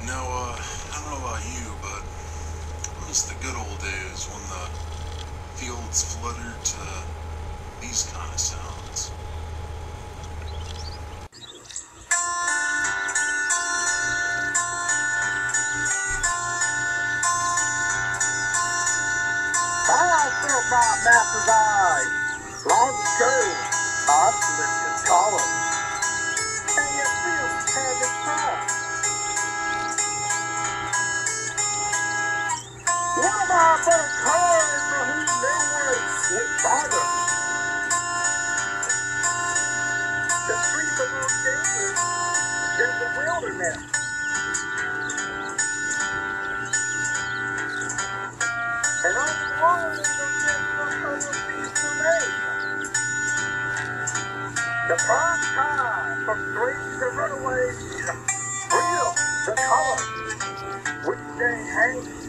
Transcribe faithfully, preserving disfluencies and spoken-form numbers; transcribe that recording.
Now, uh, I don't know about you, but I miss the good old days when the fields fluttered to these kind of sounds. I felt my master's eyes. Long ago, I lived in college. And your fields had its time. What am I but a card for whose memory went farther? The streets of Los Angeles is the wilderness. And on the wall is the midst of other peaceful days. The prime time for streets to runaways, real, the color, which they hang